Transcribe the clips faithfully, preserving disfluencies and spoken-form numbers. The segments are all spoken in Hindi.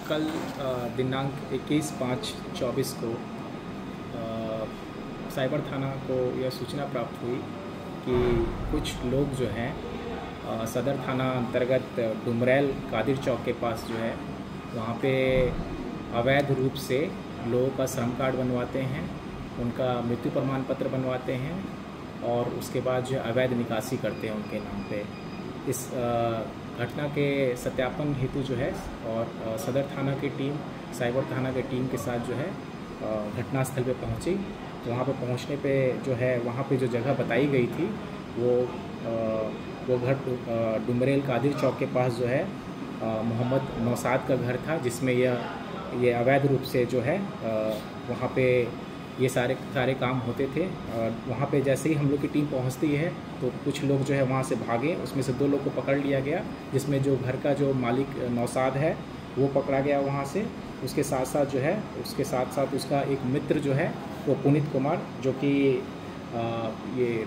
कल दिनांक इक्कीस पाँच चौबीस को आ, साइबर थाना को यह सूचना प्राप्त हुई कि कुछ लोग जो हैं सदर थाना अंतर्गत डुमरैल कादिर चौक के पास जो है वहाँ पे अवैध रूप से लोगों का श्रम कार्ड बनवाते हैं, उनका मृत्यु प्रमाण पत्र बनवाते हैं और उसके बाद जो अवैध निकासी करते हैं उनके नाम पे। इस घटना के सत्यापन हेतु जो है और सदर थाना की टीम साइबर थाना की टीम के साथ जो है घटनास्थल पे पहुंची। वहाँ पे पहुंचने पे जो है वहाँ पे जो जगह बताई गई थी वो वो घर डुमरैल कादिर चौक के पास जो है मोहम्मद नौसाद का घर था, जिसमें यह ये अवैध रूप से जो है वहाँ पे ये सारे सारे काम होते थे। वहाँ पे जैसे ही हम लोग की टीम पहुँचती है तो कुछ लोग जो है वहाँ से भागे, उसमें से दो लोग को पकड़ लिया गया, जिसमें जो घर का जो मालिक नौसाद है वो पकड़ा गया वहाँ से। उसके साथ साथ जो है उसके साथ साथ उसका एक मित्र जो है वो पुनीत कुमार, जो कि ये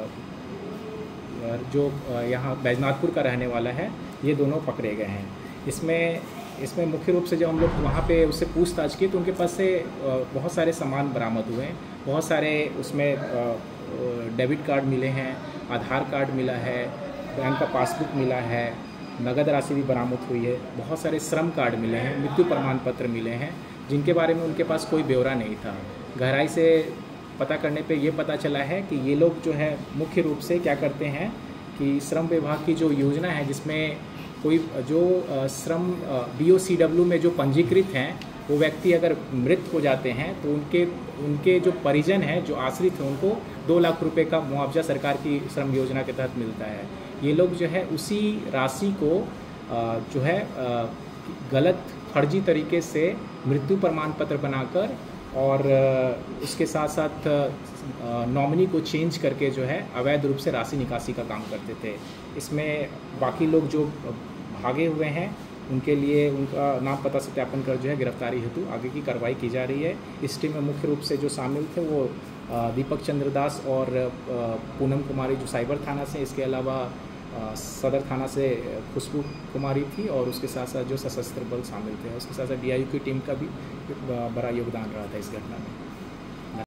जो यहाँ बैजनाथपुर का रहने वाला है, ये दोनों पकड़े गए हैं। इसमें इसमें मुख्य रूप से जब हम लोग वहाँ पे उससे पूछताछ की तो उनके पास से बहुत सारे सामान बरामद हुए हैं। बहुत सारे उसमें डेबिट कार्ड मिले हैं, आधार कार्ड मिला है, बैंक का पासबुक मिला है, नगद राशि भी बरामद हुई है, बहुत सारे श्रम कार्ड मिले हैं, मृत्यु प्रमाण पत्र मिले हैं, जिनके बारे में उनके पास कोई ब्यौरा नहीं था। गहराई से पता करने पे ये पता चला है कि ये लोग जो है मुख्य रूप से क्या करते हैं कि श्रम विभाग की जो योजना है जिसमें कोई जो श्रम बी ओ सी डब्ल्यू में जो पंजीकृत हैं वो व्यक्ति अगर मृत हो जाते हैं तो उनके उनके जो परिजन हैं, जो आश्रित हैं, उनको दो लाख रुपए का मुआवजा सरकार की श्रम योजना के तहत मिलता है। ये लोग जो है उसी राशि को जो है गलत फर्जी तरीके से मृत्यु प्रमाण पत्र बनाकर और उसके साथ साथ नॉमिनी को चेंज करके जो है अवैध रूप से राशि निकासी का काम करते थे। इसमें बाकी लोग जो भागे हुए हैं उनके लिए उनका नाम पता सत्यापन कर जो है गिरफ्तारी हेतु आगे की कार्रवाई की जा रही है। इस टीम में मुख्य रूप से जो शामिल थे वो दीपक चंद्र दास और पूनम कुमारी जो साइबर थाना से, इसके अलावा सदर थाना से खुशबू कुमारी थी और उसके साथ साथ जो सशस्त्र बल शामिल थे। उसके साथ साथ डी आई यू की टीम का भी बड़ा योगदान रहा था इस घटना में।